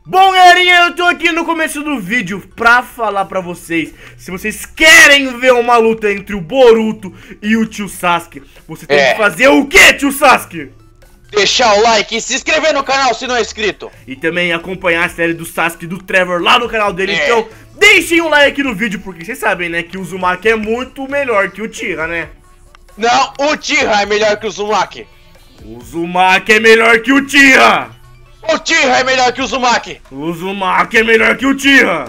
Bom, galerinha, eu tô aqui no começo do vídeo pra falar pra vocês. Se vocês querem ver uma luta entre o Boruto e o tio Sasuke, você tem que fazer o quê, tio Sasuke? Deixar o like e se inscrever no canal se não é inscrito. E também acompanhar a série do Sasuke e do Trevor lá no canal dele. Então deixem um like no vídeo, porque vocês sabem, né, que o Uzumaki é muito melhor que o Tira, né? Não, o Tira é melhor que o Uzumaki. O Uzumaki é melhor que o Tira. O Tira é melhor que o Uzumaki. O Uzumaki é melhor que o Tira.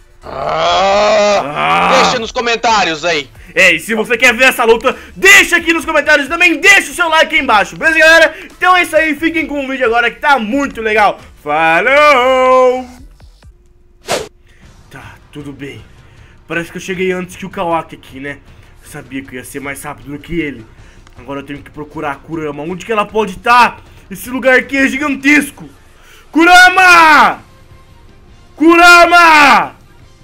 Deixa nos comentários aí. E se você quer ver essa luta, deixa aqui nos comentários também, deixa o seu like aí embaixo, beleza, galera? Então é isso aí, fiquem com o vídeo agora que tá muito legal. Falou! Tá, tudo bem. Parece que eu cheguei antes que o Kawaki aqui, né? Eu sabia que eu ia ser mais rápido do que ele. Agora eu tenho que procurar a Kurama. Onde que ela pode estar? Esse lugar aqui é gigantesco. Kurama! Kurama!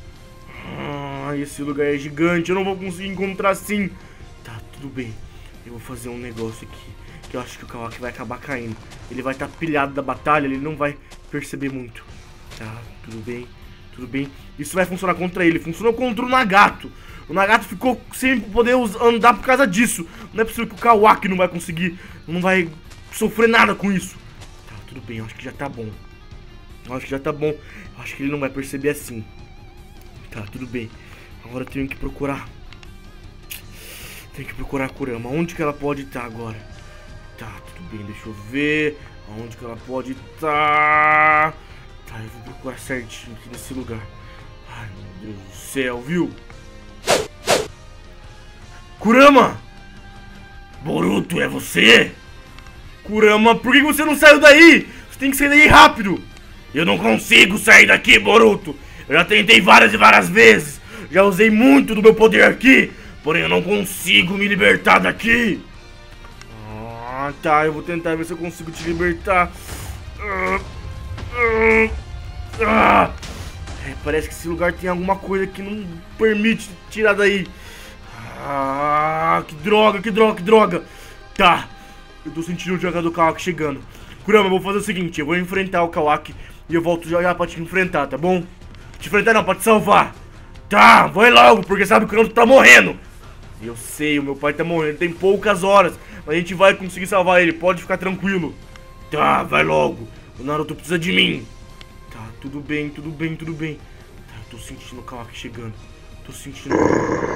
Esse lugar é gigante, eu não vou conseguir encontrar assim. Tá, tudo bem. Eu vou fazer um negócio aqui, que eu acho que o Kawaki vai acabar caindo. Ele vai estar pilhado da batalha, ele não vai perceber muito. Tá, tudo bem, tudo bem. Isso vai funcionar contra ele, funcionou contra o Nagato. O Nagato ficou sem poder andar por causa disso. Não é possível que o Kawaki não vai conseguir, não vai sofrer nada com isso. Tá, tudo bem, eu acho que já tá bom. Eu acho que já tá bom, eu acho que ele não vai perceber assim. Tá, tudo bem. Agora eu tenho que procurar. Tenho que procurar a Kurama. Onde que ela pode estar agora? Tá, tudo bem, deixa eu ver. Onde que ela pode estar? Tá, eu vou procurar certinho aqui nesse lugar. Ai, meu Deus do céu, viu? Kurama! Boruto, é você? Kurama, por que você não saiu daí? Você tem que sair daí rápido. Eu não consigo sair daqui, Boruto. Eu já tentei várias e várias vezes. Já usei muito do meu poder aqui, porém eu não consigo me libertar daqui. Tá, eu vou tentar ver se eu consigo te libertar. Parece que esse lugar tem alguma coisa que não permite tirar daí. Que droga, que droga, que droga. Tá, eu tô sentindo o jogador do Kawaki chegando. Kurama, eu vou fazer o seguinte, eu vou enfrentar o Kawaki e eu volto já pra te enfrentar, tá bom? Te enfrentar não, pra te salvar. Tá, vai logo, porque sabe que o Naruto tá morrendo. Eu sei, o meu pai tá morrendo, tem poucas horas, mas a gente vai conseguir salvar ele, pode ficar tranquilo. Tá, vai logo, o Naruto precisa de mim. Tá, tudo bem, tudo bem, tudo bem. Tá, eu tô sentindo o Kawaki chegando. Tô sentindo o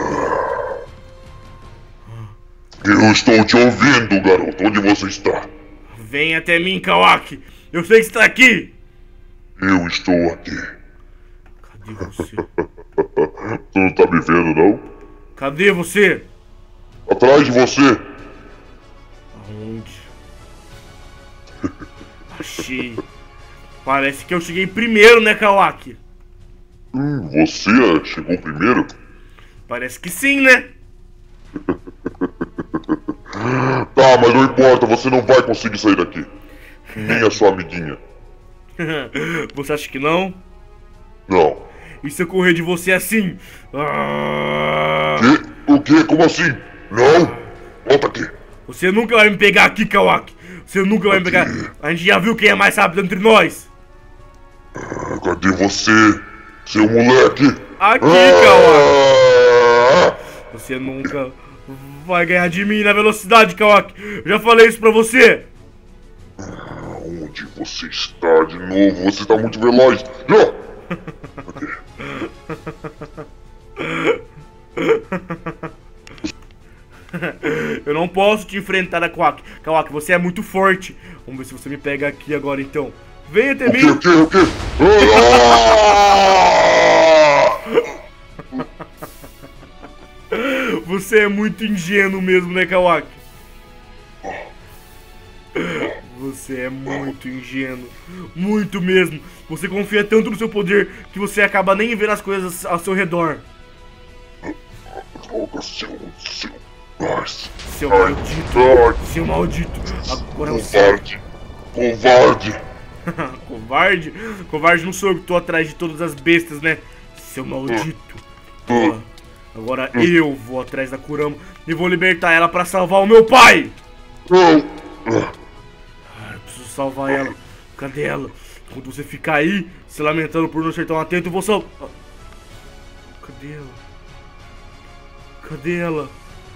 Eu estou te ouvindo, garoto, onde você está? Vem até mim, Kawaki, eu sei que você tá aqui. Eu estou aqui. Cadê você? Você não tá me vendo, não? Cadê você? Atrás de você. Aonde? Achei. Parece que eu cheguei primeiro, né, Kawaki? Você chegou primeiro? Parece que sim, né? Tá, mas não importa, você não vai conseguir sair daqui. Nem a sua amiguinha. Você acha que não? Não. E se eu correr de você assim? O quê? Como assim? Não! Volta aqui! Você nunca vai me pegar aqui, Kawaki! Você nunca vai me pegar! A gente já viu quem é mais rápido entre nós! Cadê você, seu moleque? Aqui, Kawaki! Você nunca vai ganhar de mim na velocidade, Kawaki! Eu já falei isso pra você! Onde você está de novo? Você está muito veloz! Eu não posso te enfrentar, Kawaki. Kawaki, você é muito forte. Vamos ver se você me pega aqui agora, então. Venha até mim. O quê? Você é muito ingênuo mesmo, né, Kawaki? Você é muito ingênuo. Muito mesmo. Você confia tanto no seu poder que você acaba nem vendo as coisas ao seu redor. Seu maldito. Seu maldito. Agora Covarde. Covarde. Covarde? Covarde não sou eu que tô atrás de todas as bestas, né? Seu maldito. Agora eu vou atrás da Kurama e vou libertar ela pra salvar o meu pai. Eu preciso salvar ela. Cadê ela? Enquanto você ficar aí, se lamentando por não ser tão atento, eu vou salvar... Cadê ela? Cadê ela?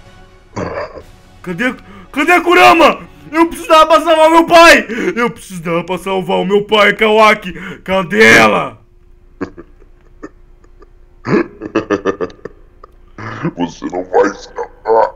Cadê a Kurama? Eu precisava pra salvar o meu pai! Eu precisava pra salvar o meu pai, Kawaki! Cadê ela? Você não vai escapar.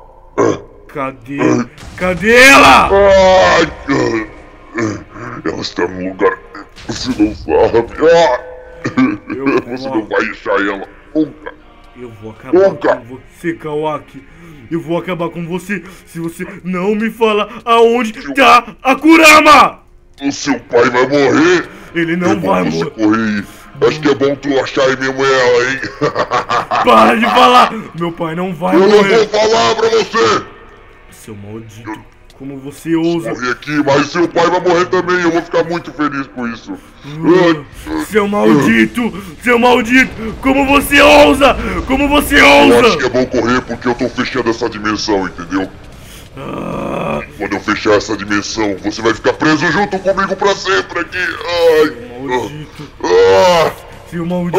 Cadê ela? Ai, ela está no lugar que você não sabe. Você não vai achar ela nunca. Eu vou acabar com você, Kawaki. Eu vou acabar com você se você não me fala aonde tá a Kurama! O seu pai vai morrer. Ele não vai morrer. Correr. Acho que é bom tu achar aí mesmo ela, hein? Para de falar! Meu pai não vai Eu morrer! não vou falar pra você! Seu maldito, como você ousa! Morri aqui, mas seu pai vai morrer também, eu vou ficar muito feliz com isso. Seu maldito! Seu maldito! Como você ousa! Como você ousa! Eu acho que é bom correr porque eu tô fechando essa dimensão, entendeu? Quando eu fechar essa dimensão, você vai ficar preso junto comigo pra sempre aqui. Ai, maldito! Ah, Seu maldito!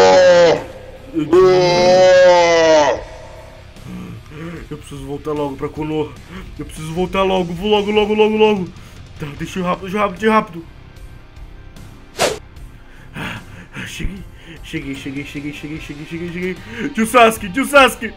Eu preciso voltar logo pra Konoha. Eu preciso voltar logo. Vou logo. Tá, deixa eu rápido. Cheguei. Tio Sasuke! Tio Sasuke!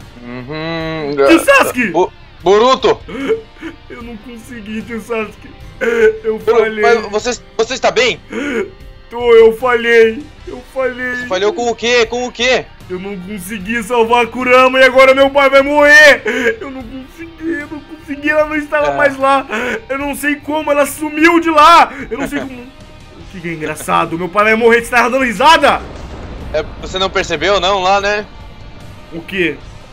Boruto! Eu não consegui, tio Sasuke. Eu falhei. Mas você está bem? Eu falhei. Você falhou com o quê? Com o quê? Eu não consegui salvar a Kurama e agora meu pai vai morrer. Eu não consegui, ela não estava mais lá. Eu não sei como, ela sumiu de lá. Eu não sei como. O que é engraçado? Meu pai vai morrer, você tá dando risada? Você não percebeu não lá, né? O quê?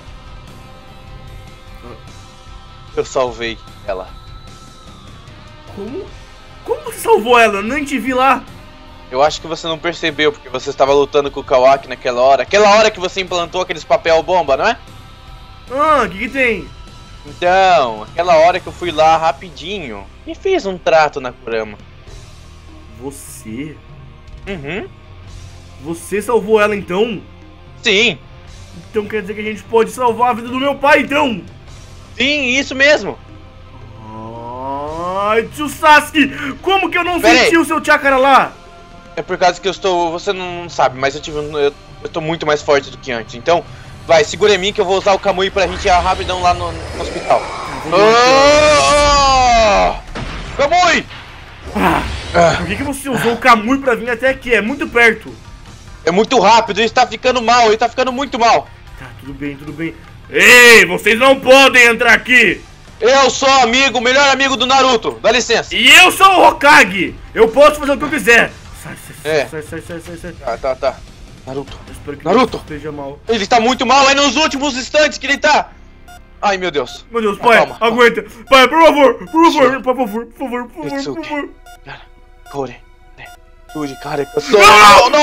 Eu salvei ela. Como? Como você salvou ela? Eu nem te vi lá. Eu acho que você não percebeu, porque você estava lutando com o Kawaki naquela hora. Aquela hora que você implantou aqueles papel bomba, não é? O que tem? Então, aquela hora que eu fui lá rapidinho e fiz um trato na Kurama. Você? Uhum. Você salvou ela então? Sim. Então quer dizer que a gente pode salvar a vida do meu pai então? Sim, isso mesmo. Ai, tio Sasuke, como que eu não senti o seu chakra lá? É por causa que eu estou... Você não sabe, mas eu tô muito mais forte do que antes. Então, vai, segura em mim que eu vou usar o Kamui pra gente ir rapidão lá no hospital. Kamui! Por que você usou o Kamui pra vir até aqui? É muito perto. É muito rápido, ele tá ficando mal, ele tá ficando muito mal. Tá, tudo bem. Ei, vocês não podem entrar aqui. Eu sou o melhor amigo do Naruto, dá licença. E eu sou o Hokage, eu posso fazer o que eu quiser. Sai. Tá. Naruto. Eu espero que Naruto não esteja mal. Ele tá muito mal, é nos últimos instantes que ele tá. Ai, meu Deus. Meu Deus, pai, calma. aguenta. Pai, por favor. Corre. Yuri, cara, eu sou... Não!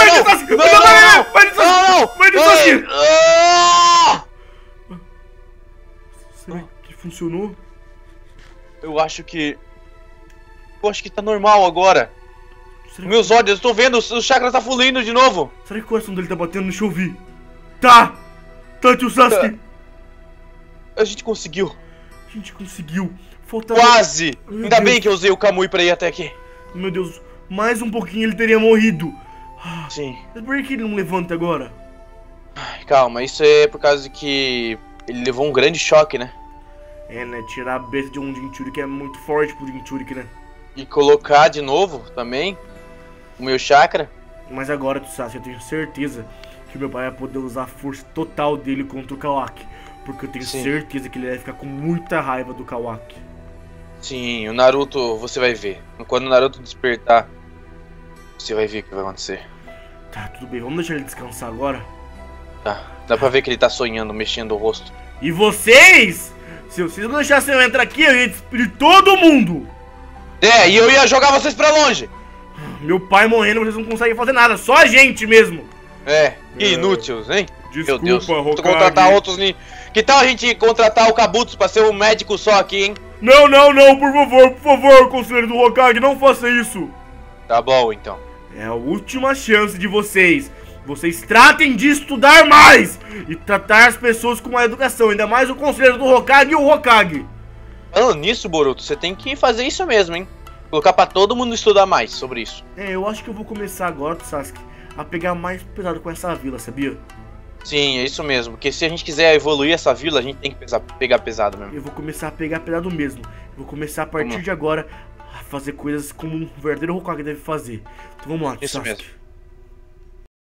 Será que funcionou? Eu acho que tá normal agora. Meus olhos, eu tô vendo, o chakra tá fluindo de novo. Será que o coração dele tá batendo? Deixa eu ouvir. Tá, tio Sasuke. A gente conseguiu. Faltava... Quase. Ainda bem que eu usei o Kamui pra ir até aqui. Meu Deus, mais um pouquinho ele teria morrido. Sim. Mas por que ele não levanta agora? Ai, calma, isso é por causa que ele levou um grande choque, né? Né? Tirar a besta de um Jinchuriki é muito forte pro Jinchuriki, né? E colocar de novo também o meu chakra. Mas agora, tu sabe, eu tenho certeza que meu pai vai poder usar a força total dele contra o Kawaki. Porque eu tenho certeza que ele vai ficar com muita raiva do Kawaki. Sim, o Naruto, você vai ver. Quando o Naruto despertar, você vai ver o que vai acontecer. Tá, tudo bem, vamos deixar ele descansar agora? Tá, dá pra ver que ele tá sonhando, mexendo o rosto. E vocês? Se vocês não deixassem eu entrar aqui, eu ia despedir todo mundo! E eu ia jogar vocês pra longe! Meu pai morrendo, vocês não conseguem fazer nada, só a gente mesmo! Que inúteis, hein? Desculpa, meu Deus, Hokage. contratar outros... Que tal a gente contratar o Kabuto pra ser um médico só aqui, hein? Não, por favor, conselheiro do Hokage, não faça isso! Tá bom, então. É a última chance de vocês. Vocês tratem de estudar mais e tratar as pessoas com mais educação. Ainda mais o conselheiro do Hokage e o Hokage. Falando nisso, Boruto, você tem que fazer isso mesmo, hein? Colocar pra todo mundo estudar mais sobre isso. Eu acho que eu vou começar agora, Sasuke, a pegar mais pesado com essa vila, sabia? Sim, é isso mesmo. Porque se a gente quiser evoluir essa vila, a gente tem que pegar pesado mesmo. Eu vou começar a pegar pesado mesmo. Eu vou começar a partir de agora a fazer coisas como um verdadeiro Hokage deve fazer. Então vamos lá, Isso Sasuke. mesmo.